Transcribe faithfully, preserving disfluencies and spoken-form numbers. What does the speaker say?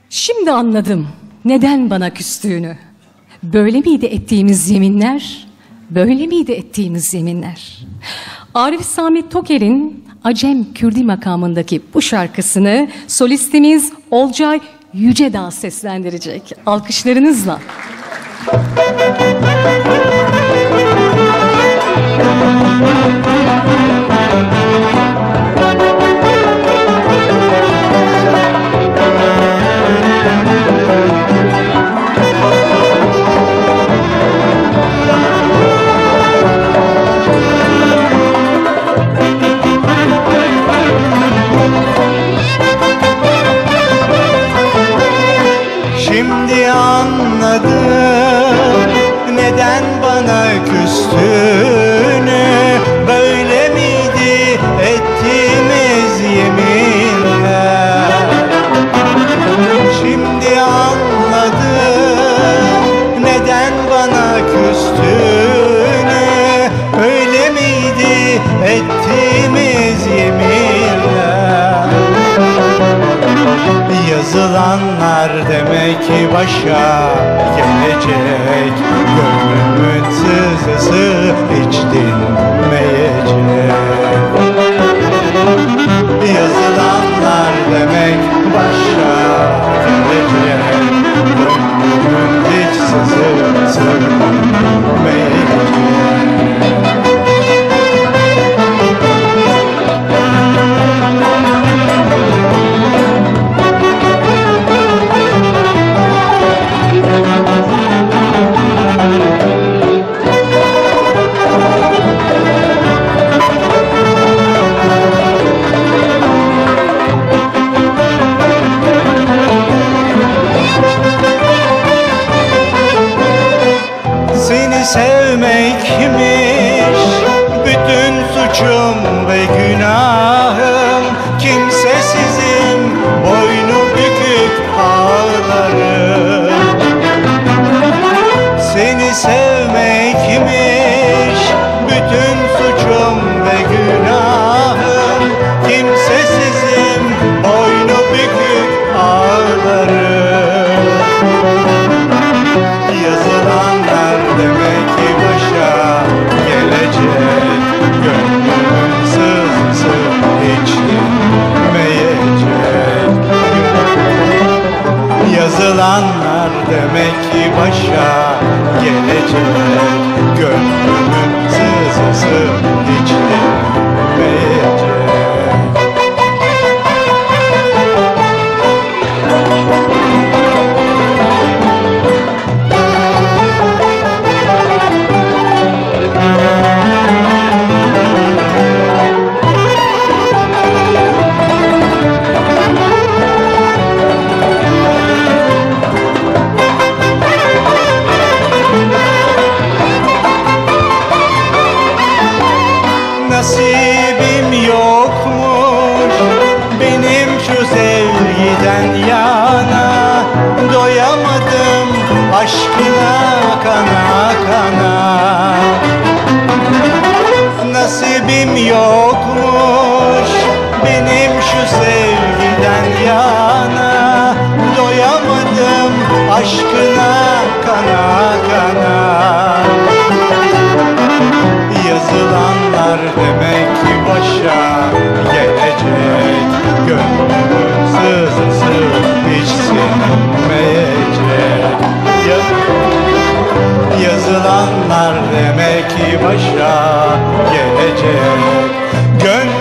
Şimdi anladım neden bana küstüğünü. Böyle miydi ettiğimiz yeminler? Böyle miydi ettiğimiz yeminler? Arif Sami Toker'in Acem Kürdi makamındaki bu şarkısını solistimiz Olcay Yücedağ seslendirecek. Alkışlarınızla. Şimdi anladım neden bana küstüğünü. Böyle miydi ettiğimiz yeminler? Şimdi anladım neden bana küstüğünü. Öyle miydi ettiğimiz yeminler? Yazılanlar demek ki başa gelecek. Gönlümün sızısı hiç dinmeyecek. Yazılanlar demek başa gelecek. Gönlümün hiç sızısı dinmeyecek. Sevmekmiş bütün suçum ve günahım. Kimsesizim, boynu bükük ağlarım. Seni sevmekmiş bütün suçum ve günahım. Kimsesizim, boynu bükük ağlarım. Yazılanlar demek ki başa gelecek. Gönlümün sızısı hiç dinmeyecek. Yazılanlar demek ki başa gelecek. Gönlümün sızısı hiç dinmeyecek. Nasibim yokmuş benim şu sevgiden yana. Doyamadım aşkına kana kana. Nasibim yokmuş benim şu sevgiden yana. Doyamadım aşkına kana kana. Yazılanlar demek ki başa gelecek. Gönlümün sızısı hiç sinmeyecek. Yazılanlar demek ki başa gelecek. Gönlümün